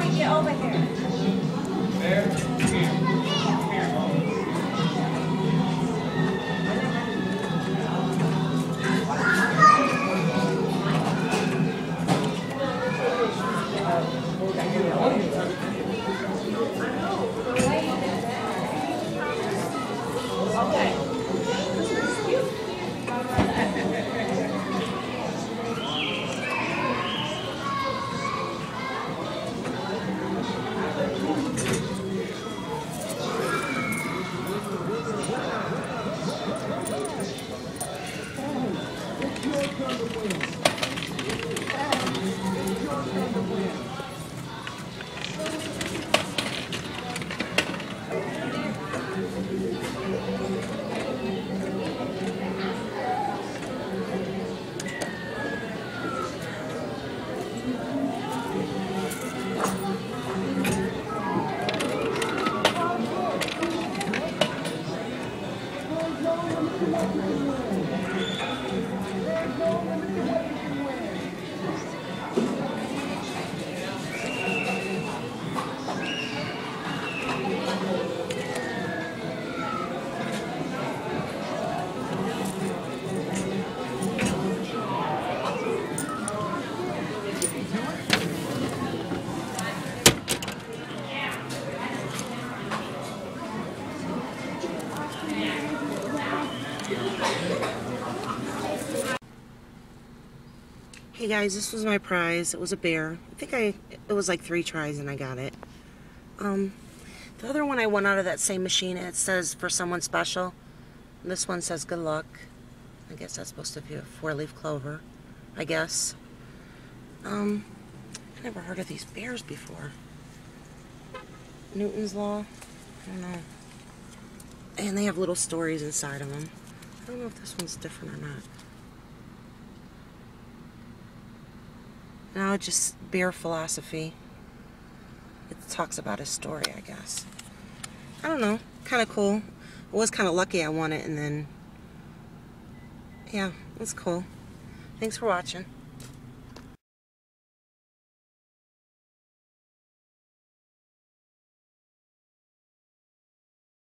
Get over here. There. Here. Hey guys, this was my prize. It was a bear. It was like 3 tries and I got it. The other one I won out of that same machine, and it says for someone special. This one says good luck. I guess that's supposed to be a 4-leaf clover, I guess. I never heard of these bears before. Newton's Law? I don't know. And they have little stories inside of them. I don't know if this one's different or not. Now just bear philosophy. It talks about his story, I guess. I don't know. Kind of cool. I was kind of lucky I won it, and then, yeah, it's cool. Thanks for watching.